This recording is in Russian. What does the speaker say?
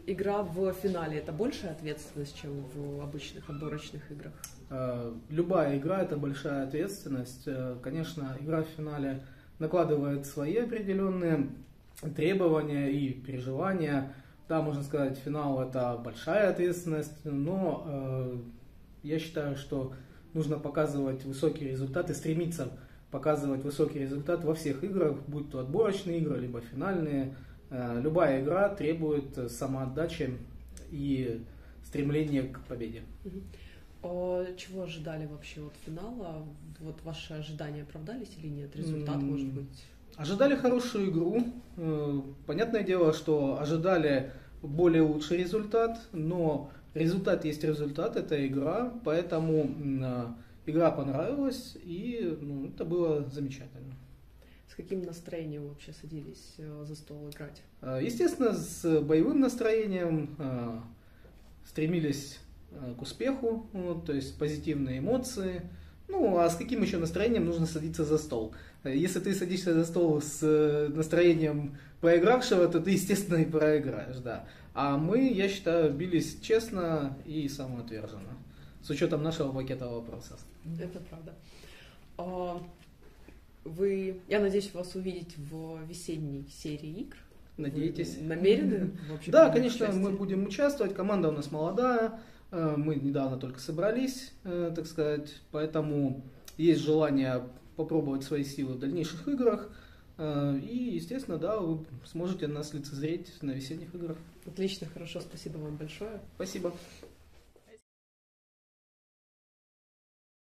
игра в финале — это большая ответственность, чем в обычных отборочных играх? Любая игра — это большая ответственность. Конечно, игра в финале накладывает свои определенные требования и переживания. Да, можно сказать, финал — это большая ответственность, но я считаю, что нужно показывать высокие результаты, стремиться показывать высокий результат во всех играх, будь то отборочные игры, либо финальные. Любая игра требует самоотдачи и стремления к победе. Чего ожидали вообще от финала? Вот ваши ожидания оправдались или нет? Результат, может быть? Ожидали хорошую игру. Понятное дело, что ожидали более лучший результат, но результат есть результат, это игра, поэтому игра понравилась, и это было замечательно. С каким настроением вообще садились за стол играть? Естественно, с боевым настроением, стремились к успеху, то есть позитивные эмоции. Ну, а с каким еще настроением нужно садиться за стол? Если ты садишься за стол с настроением проигравшего, то ты, естественно, и проиграешь, да. А мы, я считаю, бились честно и самоотверженно, с учетом нашего пакета вопросов. Это правда. Я надеюсь вас увидеть в весенней серии игр. Надеетесь? Вы намерены? Да, конечно, мы будем участвовать. Команда у нас молодая. Мы недавно только собрались, так сказать. Поэтому есть желание попробовать свои силы в дальнейших играх. И, естественно, да, вы сможете нас лицезреть на весенних играх. Отлично, хорошо. Спасибо вам большое. Спасибо.